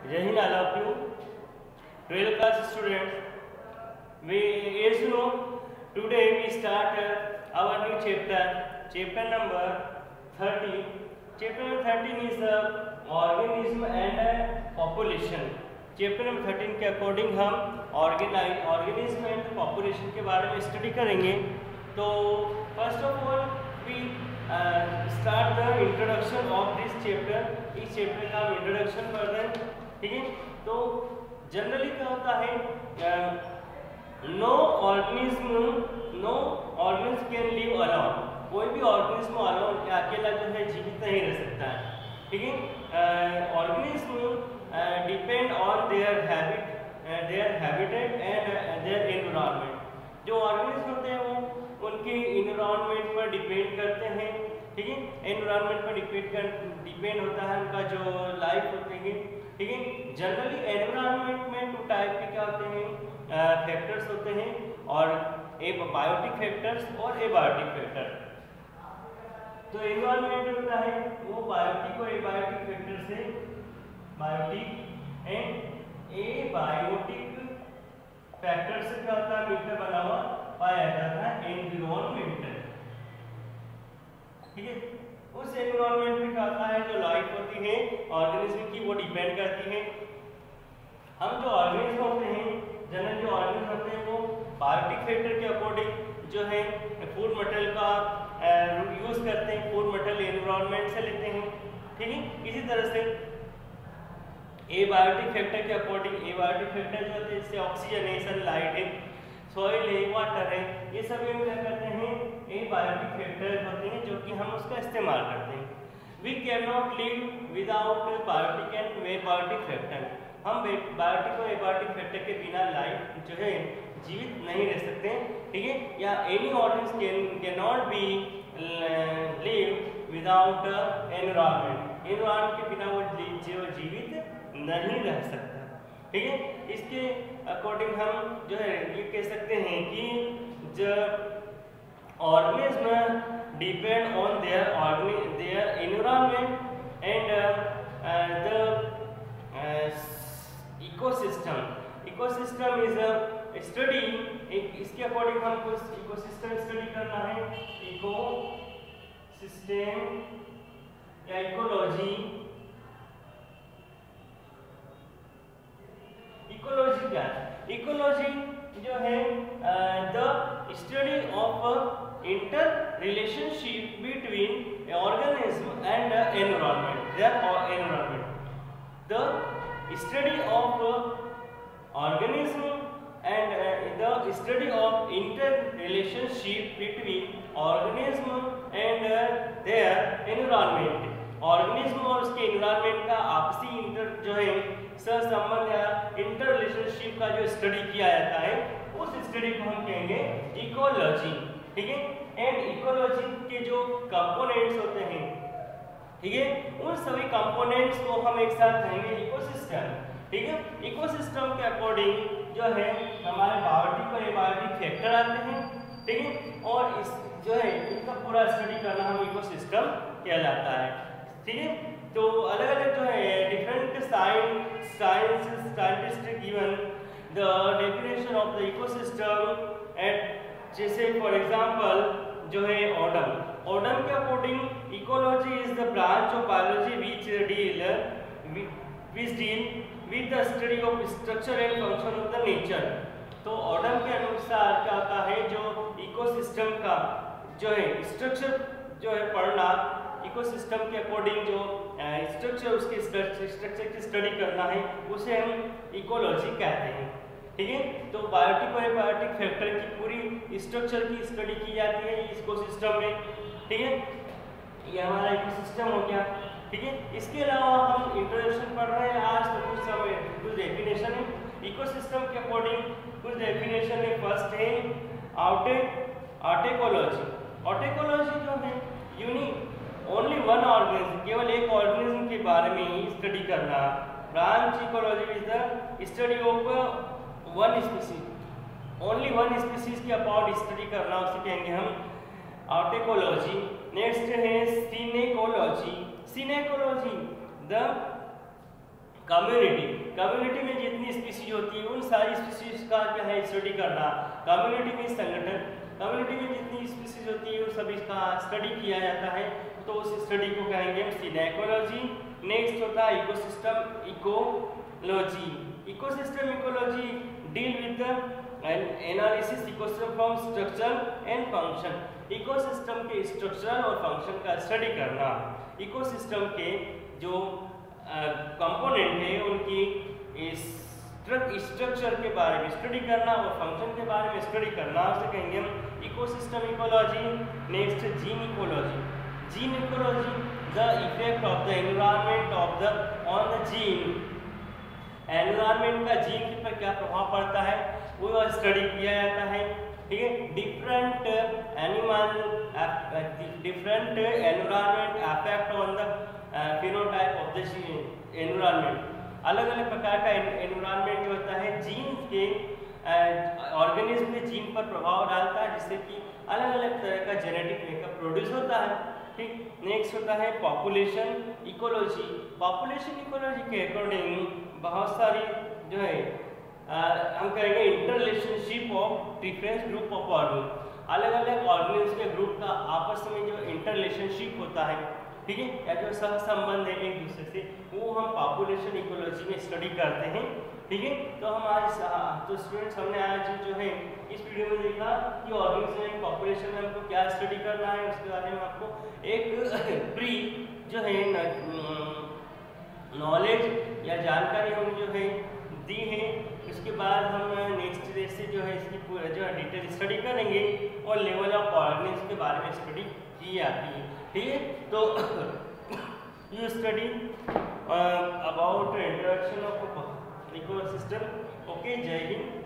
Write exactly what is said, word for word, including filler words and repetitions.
Jai Hind, all of you, twelfth class students. We, as you know, today we start uh, our new chapter, chapter number thirteen. Chapter number thirteen is the organism and uh, population. Chapter number thirteen के according हम organise organism and population के बारे में study करेंगे. तो first of all we start the introduction of this chapter. इस chapter का हम इंट्रोडक्शन कर रहे हैं, ठीक है. तो जनरली क्या होता है, no organism no organism can live alone. कोई भी ऑर्गेनिज्म अलोन अकेला जो है जीवित नहीं रह सकता है, ठीक है. Organism depend on their habit their habitat and their environment. जो ऑर्गेनिज्म होते हैं वो उनके एनवायरनमेंट पर डिपेंड करते हैं, ठीक है. एनवायरनमेंट पर डिपेंड कर डिपेंड होता है उनका जो लाइफ होते हैं, ठीक है. जनरली एनवायरनमेंट में टू टाइप के क्या होते हैं, फैक्टर्स होते हैं, और ए बायोटिक फैक्टर्स और एबायोटिक फैक्टर. तो एनवायरनमेंट होता है वो बायोटिक और एबायोटिक फैक्टर से बायोटिक एंड एबायोटिक फैक्टर से क्या होता है, मिलकर बना हुआ पाया जाता है एनवायरनमेंट, ठीक है. उस एनवायरनमेंट में क्या होता है, जो लाइफ होती है ऑर्गेनिज्म की वो डिपेंड करती है. हम जो ऑर्गेनिज्म होते हैं जनरल जो ऑर्गेनिज्म होते हैं वो बायोटिक फैक्टर के अकॉर्डिंग जो है फूड मटेरियल का यूज करते हैं, फूड मटेरियल एनवायरनमेंट से लेते हैं, ठीक है. इसी तरह से एबायोटिक फैक्टर के अकॉर्डिंग एबायोटिक फैक्टर जो होते हैं जैसे ऑक्सीजन है, सनलाइट है, सॉइल है, वाटर है, ये सब हम क्या करते हैं एबायोटिक फैक्टर होते हैं जो कि हम उसका इस्तेमाल करते हैं. We can not live without biotic and abiotic factor. हम बायोटिक और एबायोटिक फैक्टर के बिना लाइफ जो है जीवित नहीं रह सकते, ठीक है. या any organism can can not be live without environment. Environment के बिना वो जो जीवित नहीं रह सकता, ठीक है. इसके अकॉर्डिंग हम जो है ये कह सकते हैं कि जो organism depend on their their environment and the ecosystem. Ecosystem is a study. इसके अकॉर्डिंग हमको इकोसिस्टम स्टडी करना है. इकोसिस्टम या इकोलॉजी. इकोलॉजी क्या है? इकोलॉजी जो है the study of inter relationship between organism and environment their environment. The study of organism and uh, the study of interrelationship between organism and uh, their environment. organism और उसके environment का आपसी inter जो है सहसंबंध या इंटर रिलेशनशिप का जो स्टडी किया जाता है उस स्टडी को हम कहेंगे इकोलॉजी, ठीक है. एंड इकोलॉजी के जो कंपोनेंट्स होते हैं, ठीक है, उन सभी कंपोनेंट्स को हम एक साथ कहेंगे इकोसिस्टम, ठीक है. इकोसिस्टम के अकॉर्डिंग जो है हमारे बायोटिक और एबायोटिक फैक्टर आते हैं, ठीक है. और इस जो है इनका पूरा स्टडी करना हम इकोसिस्टम कहलाता है, ठीक है. तो अलग अलग जो है different science science scientist given the definition of the ecosystem at जैसे फॉर एग्जांपल जो है ऑर्डम. ऑर्डम के according ecology is the branch of biology which deal which deal with the study of structure and function of the nature. तो ऑर्डम के अनुसार क्या होता है, जो इकोसिस्टम का जो है स्ट्रक्चर जो है पढ़ना, इकोसिस्टम के अकॉर्डिंग जो स्ट्रक्चर उसके स्ट्रक्चर की स्टडी करना है उसे हम इकोलॉजी कहते हैं, ठीक है. तो बायोटिक और एबायोटिक फैक्टर की पूरी स्ट्रक्चर की स्टडी की जाती है इकोसिस्टम में, ठीक है. ये हमारा इकोसिस्टम हो गया, ठीक है. इसके अलावा हम इंट्रोडक्शन पढ़ रहे हैं आज, तो कुछ समय कुछ डेफिनेशन है इकोसिस्टम के अकॉर्डिंग. कुछ डेफिनेशन है. फर्स्ट है आउटे ऑटेकोलॉजी. ऑटेकोलॉजी जो है यूनिक ओनली वन ऑर्गेनिज्म, केवल एक ऑर्गेनिज्म के बारे में ही स्टडी करना. Branch ecology is the study of one species, only one species के अबाउट स्टडी करना, उसे कहेंगे हम ऑटेकोलॉजी. नेक्स्ट है synecology. Synecology the community, community में जितनी स्पीसीज होती है उन सारी स्पीसीज का क्या है स्टडी करना। कम्युनिटी में संगठन, कम्युनिटी में जितनी स्पीसीज होती है उन सभी का स्टडी किया जाता है, तो उस स्टडी को कहेंगे हम सिनेकोलॉजी। नेक्स्ट होता है ecosystem ecology. Ecosystem ecology deal with analysis ecosystem from structure and function. Ecosystem के स्ट्रक्चर और फंक्शन का स्टडी करना। इकोसिस्टम के जो कंपोनेंट uh, है उनकी स्ट्रक्चर के बारे में स्टडी करना और फंक्शन के बारे में स्टडी करना, उसे कहेंगे हम ecosystem ecology. Next gene ecology. Gene ecology the effect of the environment of the on the gene. Environment का जीन के पर क्या प्रभाव पड़ता है वो स्टडी किया जाता है, ठीक है। Different animal different environment affect on the phenotype of the environment. अलग अलग प्रकार का एनवायरनमेंट जो होता है जीन के ऑर्गेनिज्म के जीन पर प्रभाव डालता है, जिससे कि अलग अलग तरह का जेनेटिक मेकअप प्रोड्यूस होता है, ठीक। नेक्स्ट होता है पॉपुलेशन इकोलॉजी। पॉपुलेशन इकोलॉजी के अकॉर्डिंग बहुत सारी जो है आ, हम कहेंगे inter relationship of different group of organism. अलग अलग ऑर्गेनिज्म के ग्रुप का आपस में जो इंटर रिलेशनशिप होता है, ठीक है, या जो सह संबंध है एक दूसरे से, वो हम पॉपुलेशन इकोलॉजी में स्टडी करते हैं, ठीक है। तो हम आज तो स्टूडेंट्स हमने आज जो है इस वीडियो में देखा कि ऑर्गेनिज्म पॉपुलेशन में हमको क्या स्टडी करना है, उसके बारे में आपको एक प्री जो है नॉलेज या जानकारी हम जो है दी है। उसके बाद हम नेक्स्ट डे से जो है इसकी पूरा जो है डिटेल स्टडी करेंगे और लेवल ऑफ ऑर्गेनिज्म के बारे में स्टडी की जाती है, ठीक है। तो you study about introduction of ecosystem. Okay, जय हिंद।